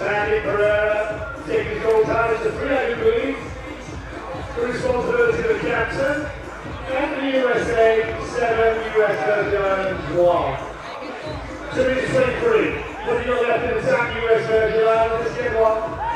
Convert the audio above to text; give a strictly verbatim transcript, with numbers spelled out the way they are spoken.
Andy Pereira taking his goal time is the three hundred degrees. The responsibility of the captain. And the U S A, seven, U S Virgin Islands, one. two minutes twenty-three. Putting your left in attack, U S Virgin Islands, let's get one.